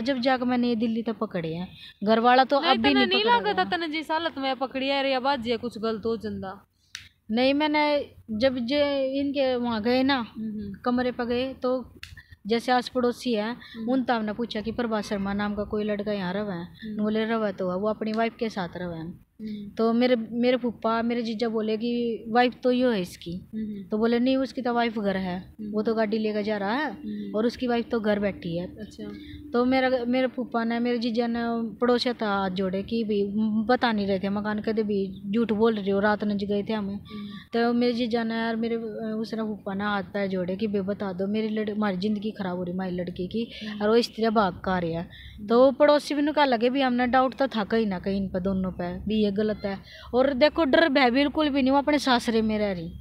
जब जाकर मैंने ये दिल्ली तक पकड़े हैं, घर वाला तो अब भी नहीं लगा था तने जिस हालत में पकड़ी है या बाजी कुछ गलत हो चंदा। नहीं, मैंने जब जे इनके वहाँ गए ना, कमरे पर गए, तो जैसे आस पड़ोसी है उन तब ने पूछा कि प्रभात शर्मा नाम का कोई लड़का यहाँ रवा है, बोले रवा तो है, वो अपनी वाइफ के साथ रवा है। तो मेरे फूफा मेरे जीजा बोले कि वाइफ तो यो है इसकी, तो बोले नहीं उसकी तो वाइफ घर है, वो तो गाड़ी लेकर जा रहा है और उसकी वाइफ तो घर बैठी है। अच्छा। तो मेरे फूफा ने मेरे जीजा ने पड़ोसिया था हाथ जोड़े कि भाई बता नहीं रहे थे मकान, कदे भी झूठ बोल रहे हो, रात नच गए थे हमें। तो मेरे जीजा ने यार मेरे उसने फूफा ने हाथ पैर जोड़े कि भाई बता दो, हमारी ज़िंदगी ख़राब हो रही हमारी लड़की की, और वो इस तरह भाग का रही है। तो पड़ोसी भी कहा लगे भी हमने डाउट तो था कहीं ना कहीं इन पर दोनों पे भी ये गलत है। और देखो डर भय बिल्कुल भी नहीं, वो अपने सासरे में रह रही,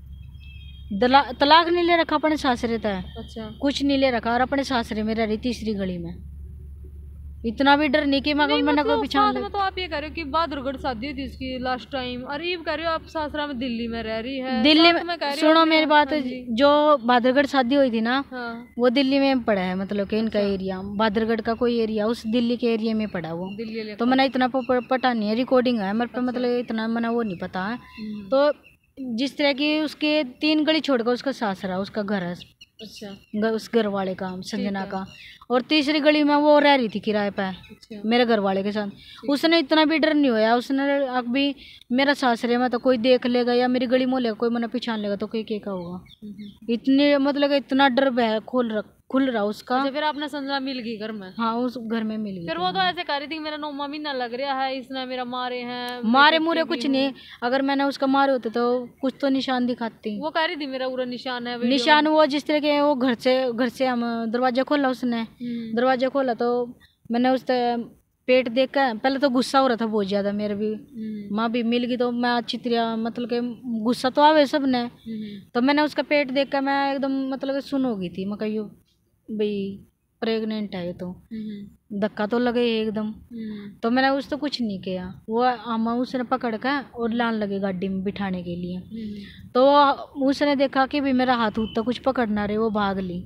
तलाक नहीं ले रखा अपने सासरे तय। अच्छा। कुछ नहीं ले रखा और अपने सासरे में रह रही तीसरी गली में, इतना भी डर नहीं कि मैंने कोई पीछा। तो आप ये कह रहे हो कि बहादुरगढ़ शादी हुई थी इसकी लास्ट टाइम, और ये कह रहे हो आप सासरा में दिल्ली में रह रही है। दिल्ली में सुनो मेरी बात, जो बहादुरगढ़ शादी हुई थी ना, वो दिल्ली में पड़ा है, मतलब कि इनका एरिया बहादुरगढ़ का कोई एरिया उस दिल्ली के एरिया में पड़ा वो। तो मैंने इतना पता नहीं है, रिकॉर्डिंग है मेरे पे, मतलब इतना मैंने वो नहीं पता है। तो जिस तरह की उसके 3 गली छोड़कर उसका सासरा उसका घर है। अच्छा। उस घर वाले का संजना का, और तीसरी गली में वो रह रही थी किराए पे। अच्छा। मेरे घर वाले के साथ। उसने इतना भी डर नहीं होया, उसने अब भी मेरा सासरे में तो कोई देख लेगा या मेरी गली मोहल्ले कोई मैंने पहचान लेगा तो कोई क्या होगा, इतने मतलब इतना डर भय खुल रहा उसका। अच्छा, फिर आपने संजना मिल गई घर में? हाँ, उस घर में मिल गई। फिर वो तो ऐसे कह रही थी मेरा 9वां महीना लग रहा है, इसने मेरा मारे हैं। मारे मुरे कुछ नहीं, अगर मैंने उसका मारे होते तो कुछ तो निशान दिखाती। वो कह रही थी मेरा पूरा निशान है। निशान वो जिस तरह के वो घर से हम दरवाजा खोला, उसने दरवाजा खोला तो मैंने उस पेट देख कर पहले तो गुस्सा हो रहा था बहुत ज्यादा, मेरे भी माँ भी मिल गई तो मैं अच्छी तरह मतलब के गुस्सा तो आवे सब ने। तो मैंने उसका पेट देख कर मैं एकदम मतलब सुन हो गई थी, मैं कही भाई प्रेग्नेंट है ये तो, धक्का तो लगे एकदम। तो मैंने उस तो कुछ नहीं किया, वो आमा उसने पकड़ कर और लान लगे गाड़ी में बिठाने के लिए। तो उसने देखा कि भी मेरा हाथ तो कुछ पकड़ना रहे, वो भाग ली,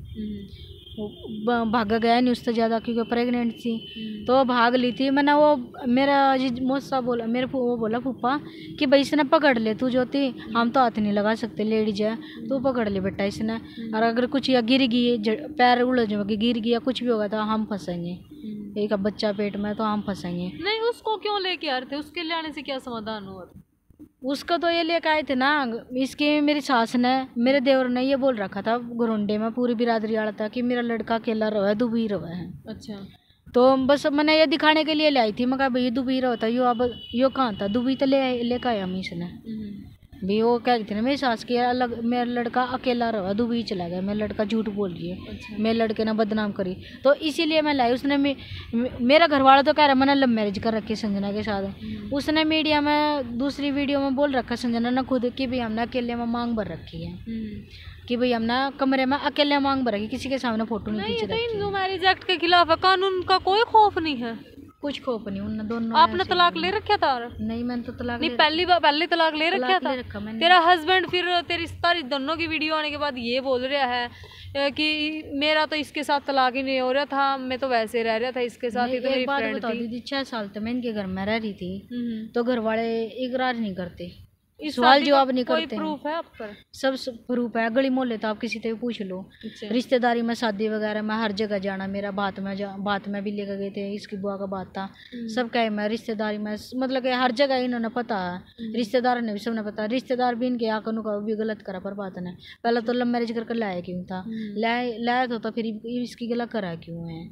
भागा गया नहीं उससे ज़्यादा क्योंकि प्रेग्नेंट थी, तो भाग ली थी। मैंने वो मेरा मौसा बोला, वो बोला फूफा कि भाई इसने पकड़ ले तू ज्योति, हम तो हाथ नहीं लगा सकते, लेडीज है, तू पकड़ ले बेटा इसने, और अगर कुछ या गिर गई पैर उलझ के गिर गया कुछ भी होगा तो हम फंसेंगे, एक बच्चा पेट में तो हम फंसेंगे। नहीं उसको क्यों लेके आ रहे थे, उसके ले आने से क्या समाधान हुआ था? उसका तो ये लेके आए थे ना, इसकी मेरी सास ने मेरे देवर ने ये बोल रखा था घरोंडे में पूरी बिरादरी वाला था कि मेरा लड़का अकेला रहा है, दुबई रहा है। अच्छा। तो बस मैंने ये दिखाने के लिए ले आई थी, मैं कहा भाई दुबई रहा था, यो अब यो कहाँ था, दुबई तो लेकर आया हम इसने भी। वो कह रही थी ना मेरी सास की अलग मेरा लड़का अकेला रहा दुबई चला गया, मेरा लड़का झूठ बोल रही है। अच्छा। मेरे लड़के ने बदनाम करी तो इसीलिए मैं लाई। उसने मेरा घर वाला तो कह रहा मैंने लव मैरिज कर रखी संजना के साथ, उसने मीडिया में दूसरी वीडियो में बोल रखा संजना ने खुद कि भाई हमने अकेले में मांग भर रखी है, कि भाई हमने कमरे में अकेले मांग भर रखी, किसी के सामने फोटो नहीं खींच रखी। हिंदू मैरिज एक्ट के खिलाफ है, कानून का कोई खौफ नहीं है, कुछ खौफ नहीं उन दोनों। आपने तलाक ले रखा था? नहीं मैंने तो तलाक नहीं, पहले तलाक ले रखा था। तेरा हस्बैंड फिर तेरी दोनों की वीडियो आने के बाद ये बोल रहा है कि मेरा तो इसके साथ तलाक ही नहीं हो रहा था, मैं तो वैसे रह रहा था इसके साथ ही। तो मेरी फ्रेंड थी 6 साल तक मैं इनके घर में रह रही थी, तो घर वाले इकरार नहीं करते, सवाल जवाब नहीं करते। कोई प्रूफ है आप पर? सब प्रूफ है, गली मोहल्ले तो आप किसी से भी पूछ लो। अच्छा। रिश्तेदारी में शादी वगैरह में हर जगह जाना, मेरा बात में भी लेकर गए थे, इसकी बुआ का बात था, सब कहे मैं रिश्तेदारी में मतलब कि हर जगह इन्होंने पता है, रिश्तेदार ने भी सबने पता, रिश्तेदार भी इनके आंखों का भी गलत करा पर बात ने। पहले तो लव मैरिज करके लाया क्यों था, लाया तो फिर इसकी गलत करा क्यों है?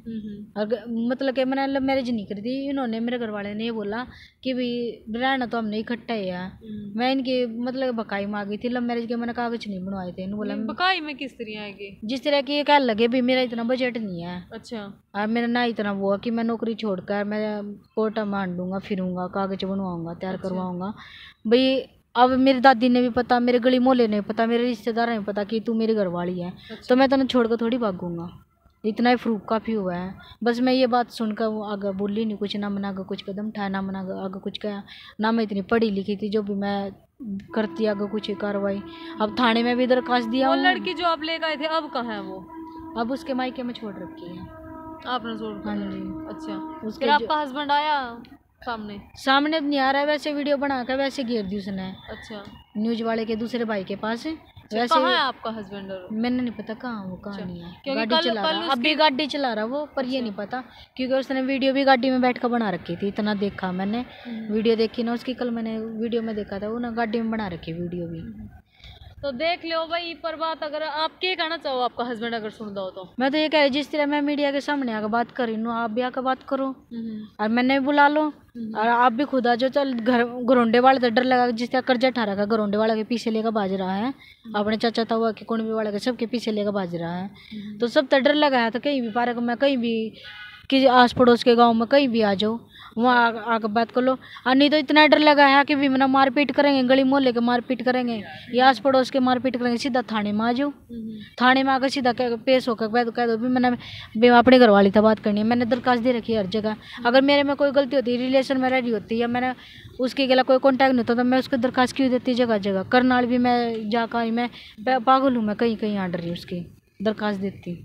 मतलब कि मैंने लव मैरिज नहीं करी थी, इन्होंने मेरे घर वाले ने ये बोला कि भाई रहना तो हमने इकट्ठा ही है। मैं इनकी मतलब बकाई मांगी थी लव मैरिज के, मैंने कागज नहीं बनवाए थे। इन्होंने बोला बकाई में किस तरह आएगी, जिस तरह की कह लगे भी मेरा इतना बजट नहीं है। अच्छा। और मेरा ना इतना वो कि मैं नौकरी छोड़कर मैं कोटा मान लूँगा, फिरूंगा, कागज बनवाऊंगा, तैयार करवाऊंगा भाई। अब मेरी दादी ने भी पता, मेरे गली मोहल्ले ने पता, मेरे रिश्तेदार ने पता कि तू मेरी घरवाली है। अच्छा। तो मैं तेने छोड़कर थोड़ी भागूंगा, इतना ही प्रूफ काफ़ी हुआ है। बस मैं ये बात सुनकर वो आगे बोली नहीं कुछ, ना मैंने आगे कुछ कदम उठाया, ना मैंने आगे कुछ कहा, ना मैं इतनी पढ़ी लिखी थी जो भी मैं करती आगे कुछ कार्रवाई। अब थाने में भी दरखास्त दिया। वो लड़की जो आप ले गए थे अब कहाँ है वो? अब उसके मायके में छोड़ रखी है। आपने छोड़ हाँ जी। अच्छा, उसके फिर आपका हस्बैंड आया सामने? सामने नहीं आ रहा है, वैसे वीडियो बना कर वैसे घेर दी उसने अच्छा, न्यूज वाले के दूसरे भाई के पास। वैसे कहाँ है आपका हस्बैंड? और मैंने नहीं पता कहाँ वो कहाँ नहीं है, क्योंकि गाड़ी कल चला कल रहा, अभी गाड़ी चला रहा वो, पर ये नहीं पता क्योंकि उसने वीडियो भी गाड़ी में बैठ कर बना रखी थी, इतना देखा मैंने वीडियो देखी ना उसकी, कल मैंने वीडियो में देखा था वो ना गाड़ी में बना रखी वीडियो भी। तो देख लो भाई, पर बात अगर आप क्या कहना चाहो, आपका हस्बैंड अगर सुन दो तो? मैं तो ये कह रही जिस तरह मैं मीडिया के सामने आकर बात कर रही हूँ, आप भी आकर बात करो और मैंने भी बुला लो, और आप भी खुद आ जाओ। चल घर घरोंडे वाले तो डर लगा, जिस तरह कर्जा ठहरा का घरोंडे वाला के पीछे लेकर भाज रहा है, अपने चाचा ताऊ के कुंडवी वाले के सबके पीछे लेकर भाज रहा है, तो सब तो डर लगा है। तो कहीं भी पार्क में, कहीं भी किसी आस पड़ोस के गांव में कहीं भी आ जाओ, वहाँ आकर बात कर लो। और नहीं तो इतना डर लगा है कि भी मैंने मारपीट करेंगे, गली मोहल्ले के मारपीट करेंगे या आस पड़ोस के मारपीट करेंगे, सीधा थाने में आ जाओ। थाने में आकर सीधा पेश होकर कह दो भी मैंने अपने घर वाली था बात करनी है, मैंने दरखास्त दे रखी है हर जगह। अगर मेरे में कोई गलती होती, रिलेशन में रही होती या मैंने उसके गला कोई कॉन्टैक्ट नहीं होता, तो मैं उसको दरखास्त क्यों देती जगह जगह। करनाल भी मैं जाकर मैं पागल हूँ, मैं कहीं कहीं आ रही उसकी दरखास्त देती।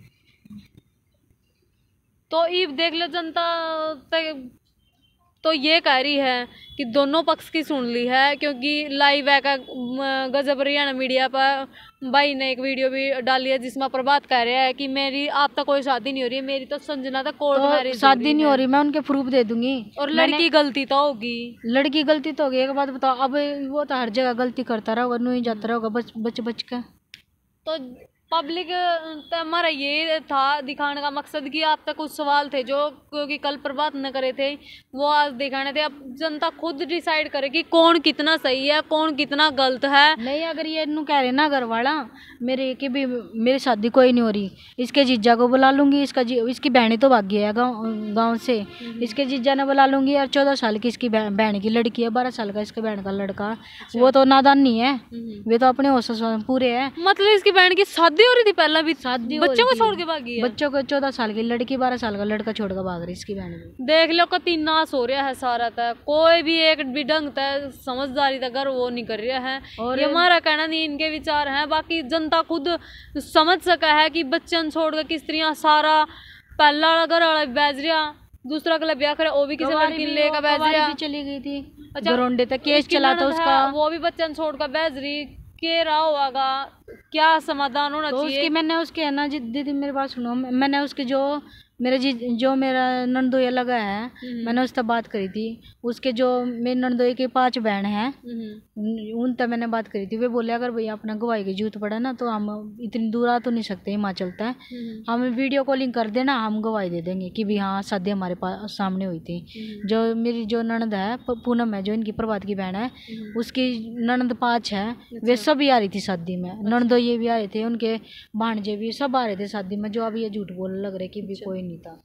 तो ये देख लो, जनता तो ये कह रही है कि दोनों पक्ष की सुन ली है, क्योंकि लाइव है का गजब हरियाणा मीडिया पर भाई ने एक वीडियो भी डाली है जिसमें प्रभात कह रहा है कि मेरी आप तक कोई शादी नहीं हो रही है, मेरी तो संजना तक कोर्ट मैरिज शादी नहीं हो रही, मैं उनके प्रूफ दे दूंगी। और लड़की गलती तो होगी, लड़की गलती तो होगी, एक बात बताओ, अब वो तो हर जगह गलती करता रहा होगा, नहीं जाता रहा होगा बच बच के। तो पब्लिक हमारा ये था दिखाने का मकसद कि आप तक कुछ सवाल थे जो क्योंकि कल प्रभात न करे थे, वो आज दिखाने थे। अब जनता खुद डिसाइड करे कि कौन कितना सही है, कौन कितना गलत है। नहीं, अगर ये इन्हों कह रहे ना घर वाला मेरे कि भी मेरी शादी कोई नहीं हो रही, इसके जीजा को बुला लूंगी, इसकी बहनी तो भागी है गाँव से, इसके जीजा ने बुला लूंगी। और 14 साल की इसकी बहन की लड़की है, 12 साल का इसके बहन का लड़का, वो तो नादान नहीं है, वे तो अपने होश पूरे है। मतलब इसकी बहन की शादी हो रही थी, पहला भी शादी बच्चों को छोड़ के भागी है। बच्चों को 14 साल की लड़की, 12 साल का लड़का छोड़ कर भाग रही इसकी बहन भी। देख लो कति नाश हो रहा है सारा तय, कोई भी एक भी ढंग तय समझदारी तक वो नहीं कर रहा है। और ये हमारा कहना नहीं, इनके विचार हैं, बाकी जनता खुद समझ सका है कि बच्चन छोड़ कर किस तरह सारा पहला घर वाला बेच रहा, दूसरा कल ब्याह करे वो भी किसी लड़की लेकर बेच रहा, चली गई थी घरोंडे तक केस चला था उसका, वो भी बच्चन छोड़ कर बेच रही, के रहा होगा, क्या समाधान होना चाहिए। उसकी मैंने उसके है ना दीदी मेरे पास सुनो, मैंने उसके जो मेरा नंदोया लगा है, मैंने उससे बात करी थी। उसके जो मेरे नंदोई के 5 बहन हैं उन तक मैंने बात करी थी। वे बोले अगर भैया अपना गवाही की जरूरत पड़ा ना तो हम इतनी दूर आ तो नहीं सकते, हिमाचल तक हम वीडियो कॉलिंग कर देना, हम गवाही दे देंगे कि भी हाँ शादी हमारे पास सामने हुई थी। जो मेरी जो ननद है पूनम है, जो इनकी प्रभात की बहन है, उसकी ननद 5 है, वे सब ही आ रही थी शादी में, ननदोये भी आ रहे थे, उनके भांजे भी सब आ रहे थे शादी में। जो अभी ये झूठ बोलने लग रहे कि भी कोई नहीं था।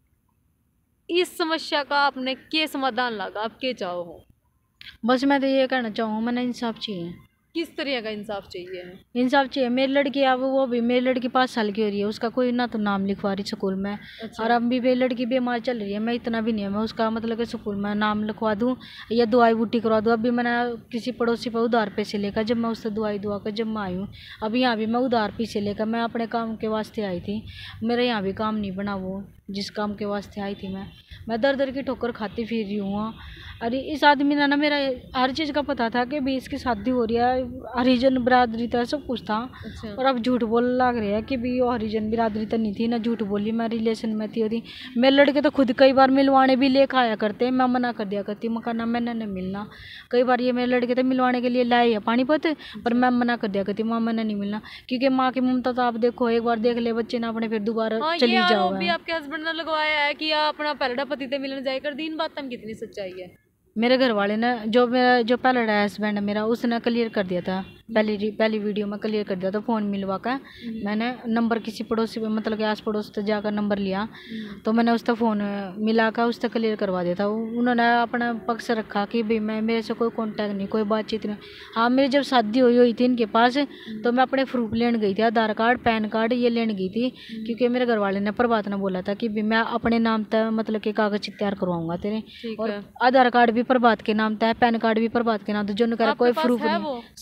इस समस्या का आपने क्या समाधान लगा, आप क्या चाहो हो? बस मैं तो ये कहना चाहूँ, मैंने इंसाफ चाहिए। किस तरह का इंसाफ चाहिए? इंसाफ चाहिए। मेरी लड़की अब वो भी, मेरी लड़की 5 साल की हो रही है, उसका कोई ना तो नाम लिखवा रही स्कूल में। और अब भी मेरी लड़की बीमार चल रही है, मैं इतना भी नहीं है मैं उसका मतलब कि स्कूल में नाम लिखवा दूँ या दवाई बूटी करवा दूँ। अभी मैंने किसी पड़ोसी पर उधार पैसे लेकर जब मैं उससे दवाई दुआ कर जब मैं आई हूँ, अब यहाँ भी मैं उधार पैसे लेकर मैं अपने काम के वास्ते आई थी, मेरा यहाँ भी काम नहीं बना वो जिस काम के वास्ते आई थी। मैं दर दर की ठोकर खाती फिर रही हूँ। अरे इस आदमी ने ना मेरा हर चीज़ का पता था कि भी इसकी शादी हो रही है, हरिजन बिरादरी था, सब कुछ था। और अब झूठ बोलने लग रहे हैं कि भी वो हरिजन बिरादरी तो नहीं थी ना, झूठ बोली मैं रिलेशन में थी। होती मेरे लड़के तो खुद कई बार मिलवाने भी लेकर आया करते, मैं मना कर दिया करती, मैं कहना मैंने नहीं मिलना। कई बार ये मेरे लड़के तो मिलवाने के लिए लाए है पानीपत, पर मैं मना कर दिया करती, माँ मैंने नहीं मिलना, क्योंकि माँ की ममता तो आप देखो, एक बार देख ले बच्चे ना अपने फिर दोबारा चली जाओ। भी आपके हस्बैंड ने लगवाया है कि अपना पहला पति से मिलने जाए कर, दिन बात कितनी सच्चाई है? मेरे घर वाले ने जो पहला हस्बैंड है मेरा, उसने क्लियर कर दिया था, पहली वीडियो में क्लियर कर दिया था। फ़ोन मिलवा कर मैंने नंबर किसी पड़ोसी मतलब कि आस पड़ोस से जाकर नंबर लिया, तो मैंने उसका फ़ोन मिला कर उससे क्लियर करवा दिया था। उन्होंने अपना पक्ष रखा कि भाई मेरे से कोई कांटेक्ट नहीं, कोई बातचीत नहीं। हाँ, मेरी जब शादी हुई थी इनके पास, तो मैं अपने प्रूफ लेने गई थी, आधार कार्ड पैन कार्ड ये लेने गई थी, क्योंकि मेरे घर वाले ने प्रभात ने बोला था कि भाई मैं अपने नाम तक मतलब कि कागज तैयार करवाऊंगा तेरे, और आधार कार्ड भी प्रभात के नाम तक है, पैन कार्ड भी प्रभात के नाम, तो जो कोई प्रूफ नहीं, सब प्रूफ है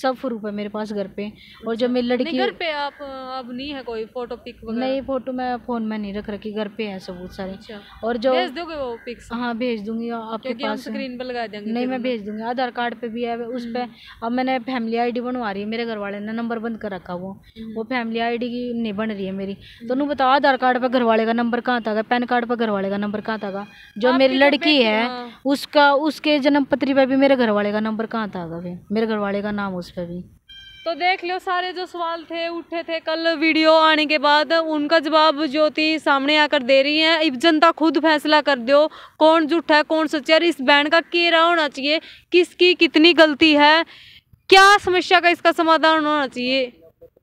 है मेरे पास घर पे। और जब मेरी लड़की घर पे आप अब नहीं है कोई फोटो पिक वगैरह? नहीं, फोटो मैं फोन में नहीं रख रखी, घर पे है सबूत सारे। अच्छा। और जो भेज दोगे वो पिक्स? हाँ भेज दूंगी आपके पास। स्क्रीन पे लगा देंगे। नहीं मैं भेज दूंगी, आधार कार्ड पे भी है उस पे। अब मैंने फैमिली आईडी बनवा रही है, मेरे घर वाले ने नंबर बंद कर रखा वो फैमिली आईडी की नहीं बन रही है मेरी। तो नहीं बताओ आधार कार्ड पे घर वाले का नंबर कहाँ था, पैन कार्ड पे घर वाले का नंबर कहाँ था, जो मेरी लड़की है उसका उसके जन्म पत्री पे भी मेरे घर वाले का नंबर कहाँ था, फिर मेरे घर वाले का नाम उस पर भी। तो देख लो सारे जो सवाल थे उठे थे कल वीडियो आने के बाद, उनका जवाब ज्योति सामने आकर दे रही है। अब जनता खुद फैसला कर दो कौन झूठा है कौन सच्चा है, इस बैंड का क्या होना चाहिए, किसकी कितनी गलती है, क्या समस्या का इसका समाधान होना चाहिए।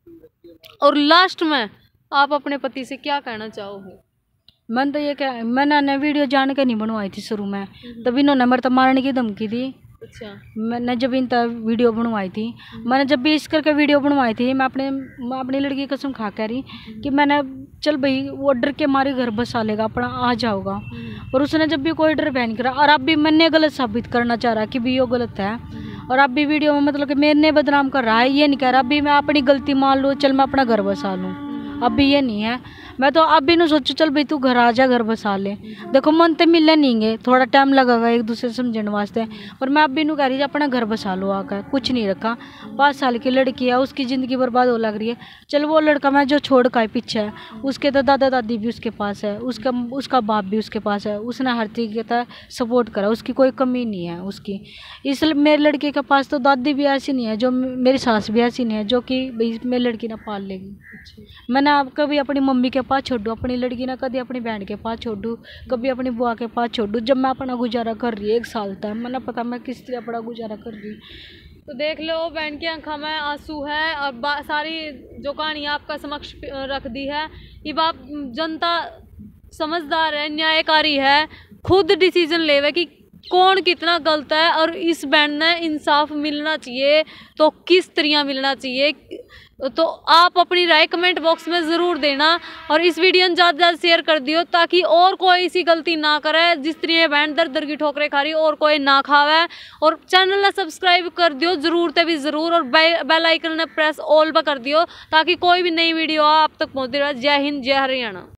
और लास्ट में आप अपने पति से क्या कहना चाहोगे? मैंने तो ये क्या, मैंने वीडियो जान के नहीं बनवाई थी शुरू में, तब इन्होंने मेरे तो मारने की धमकी दी। अच्छा। मैंने जब इन वीडियो बनवाई थी, मैंने जब भी इस करके वीडियो बनवाई थी, मैं अपनी लड़की की कसम खा कह रही कि मैंने चल भाई वो डर के मारे घर बसा लेगा अपना आ जाओगा। और उसने जब भी कोई डर बहन करा, और अब भी मैंने गलत साबित करना चाह रहा कि भी वो गलत है, और अब भी वीडियो में मतलब कि मैंने बदनाम कर रहा है, ये नहीं कह रहा अब भी मैं अपनी गलती मान लूँ चल मैं अपना घर बसा लूँ, अब भी ये नहीं है। मैं तो अब भी नहीं सोचू चल भाई तू घर आ जा घर बसा ले। देखो मन तो मिलने नहीं गए, थोड़ा टाइम लगेगा एक दूसरे समझने वास्ते, पर मैं अब भी नहीं कह रही अपना घर बसा लो आकर, कुछ नहीं रखा। 5 साल की लड़की है, उसकी ज़िंदगी बर्बाद हो लग रही है। चल वो लड़का मैं जो छोड़ का है पीछे है, उसके तो दादा दादी भी उसके पास है, उसका बाप भी उसके पास है, उसने हर तरीके का सपोर्ट करा, उसकी कोई कमी नहीं है उसकी। इसलिए मेरे लड़के के पास तो दादी भी ऐसी नहीं है, जो मेरी सास भी ऐसी नहीं है जो कि भाई मेरी लड़की ना पाल लेगी। मैंने आप कभी अपनी मम्मी के पास छोड़ू अपनी लड़की ना, कभी अपनी बहन के पास छोड़ू, कभी अपनी बुआ के पास छोड़ू। जब मैं अपना गुजारा कर रही है 1 साल तक, मैंने पता मैं किस तरह अपना गुजारा कर रही। तो देख लो बहन की आंखों में आंसू है और सारी जो कहानी आपका समक्ष रख दी है। ये बात जनता समझदार है, न्यायकारी है, खुद डिसीजन लेवे कि कौन कितना गलत है, और इस बैंड ने इंसाफ मिलना चाहिए तो किस तरह मिलना चाहिए। तो आप अपनी राय कमेंट बॉक्स में ज़रूर देना, और इस वीडियो में ज़्यादा से ज़्यादा शेयर कर दियो ताकि और कोई इसी गलती ना करे जिस तरह ये बैंड दर दर की ठोकरें खा रही और कोई ना खावे। और चैनल ने सब्सक्राइब कर दियो ज़रूर ते भी ज़रूर, और बेल आइकन ने प्रेस ऑल पर कर दियो ताकि कोई भी नई वीडियो आप तक पहुँचती रहे। जय हिंद जय हरियाणा।